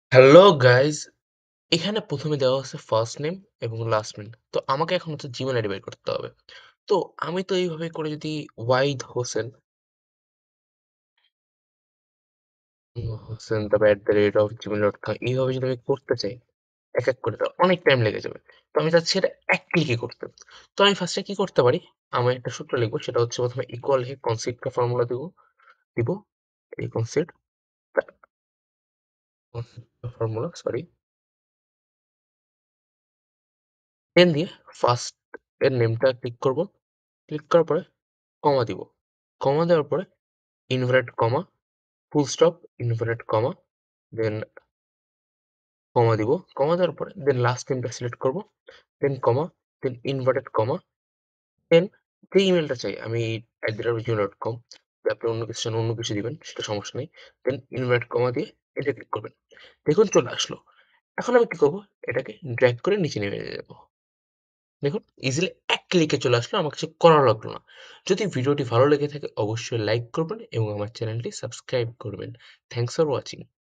Hello guys, এখানে প্রথমে দেওয়া আছে ফার্স্ট নেম এবং লাস্ট নেম। তো আমাকে এখন হচ্ছে জিমেল আইডি বের করতে হবে। তো আমি তো এইভাবে করে যদি ওয়াহিদ হোসেন তারপর @gmail.com এইভাবে যদি আমি করতে চাই এক এক করে, তো অনেক টাইম লেগে যাবে। তো আমি চাচ্ছি এটা এক ক্লিকে করতে। তো আমি ফার্স্টে কি করতে পারি, আমি একটা সূত্র লিখবো, সেটা হচ্ছে প্রথমে ইকুয়াল হে কনসেপ্ট ফর্মুলা দিব এই কনসেপ্ট ফর্মুলা সরি, দেন দিয়ে ফার্স্ট এর নেমটা ক্লিক করব। ক্লিক করার পরে কমা দিব। কমা দেওয়ার পরে inverted comma, full stop, inverted comma, then comma দিব। কমা দেওয়ার পরে দেন লাস্ট নেমটা সিলেক্ট করব, দেন কমা, দেন ইনভার্টেড কমা, দেন যে ইমেলটা চাই আমি @gmail.com, আপনি অন্য কিছু চান অন্য কিছু দিবেন, সেটা সমস্যা নেই। দেন ইনভার্টেড কমা দিয়ে এটা ক্লিক করবেন। দেখুন চলে আসলো। এখন আমি কি করব, এটাকে ড্র্যাগ করে নিচে নেমে যাব। দেখুন ইজিলি এক ক্লিকে চলে আসলো, আমার কিছু করা লাগলো না। যদি ভিডিওটি ভালো লেগে থাকে অবশ্যই লাইক করবেন এবং আমার চ্যানেলটি সাবস্ক্রাইব করবেন। Thanks for watching.